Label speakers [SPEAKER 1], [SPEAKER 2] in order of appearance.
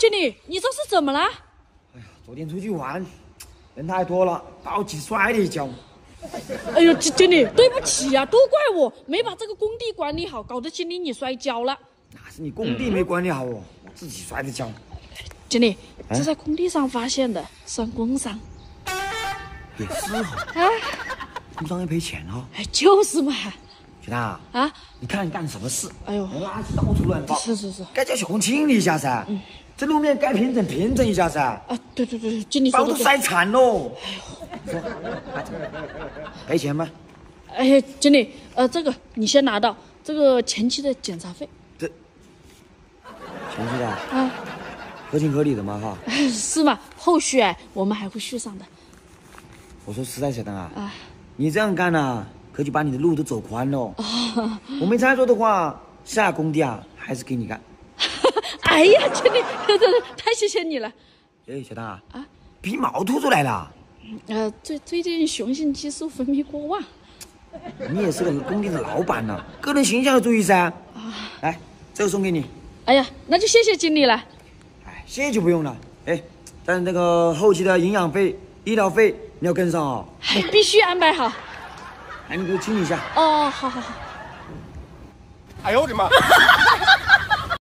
[SPEAKER 1] 经理，你这是怎么了？
[SPEAKER 2] 哎呀，昨天出去玩，人太多了，倒地摔了一跤。
[SPEAKER 1] 哎呦，经理，对不起呀、都怪我没把这个工地管理好，搞得经理你摔跤了。
[SPEAKER 2] 那是你工地没管理好哦，我自己摔的跤。
[SPEAKER 1] 经理，这在工地上发现的，算工伤。
[SPEAKER 2] 也是哦，
[SPEAKER 1] 啊，
[SPEAKER 2] 工伤要赔钱哦。
[SPEAKER 1] 哎，就是嘛。
[SPEAKER 2] 小蛋
[SPEAKER 1] 啊，
[SPEAKER 2] 你看你干什么事？
[SPEAKER 1] 哎呦，
[SPEAKER 2] 垃圾到处乱放。
[SPEAKER 1] 是，
[SPEAKER 2] 该叫小工清理一下噻。这路面该平整一下噻。
[SPEAKER 1] 啊，对，经理说的对。
[SPEAKER 2] 把我都摔残喽。说，赔钱吗？
[SPEAKER 1] 哎，经理，这个你先拿到，这个前期的检查费。
[SPEAKER 2] 这前期的
[SPEAKER 1] 啊，
[SPEAKER 2] 合情合理的嘛哈。
[SPEAKER 1] 是吗？后续我们还会续上的。
[SPEAKER 2] 我说实在，小蛋
[SPEAKER 1] 啊，
[SPEAKER 2] 你这样干呢，可就把你的路都走宽喽。我没猜错的话，下工地还是给你干。
[SPEAKER 1] 哎呀，经理，太谢谢你了。
[SPEAKER 2] 哎，小蛋啊，鼻毛凸出来了。
[SPEAKER 1] 最近雄性激素分泌过旺。
[SPEAKER 2] 你也是个工地的老板呢，个人形象要注意噻。来，这个送给你。
[SPEAKER 1] 哎呀，那就谢谢经理了。
[SPEAKER 2] 哎，谢谢就不用了。哎，但是那个后期的营养费、医疗费你要跟上哦。
[SPEAKER 1] 哎，必须安排好。
[SPEAKER 2] 哎，你给我清理一下。
[SPEAKER 1] 哦，好。
[SPEAKER 3] 哎呦我的妈！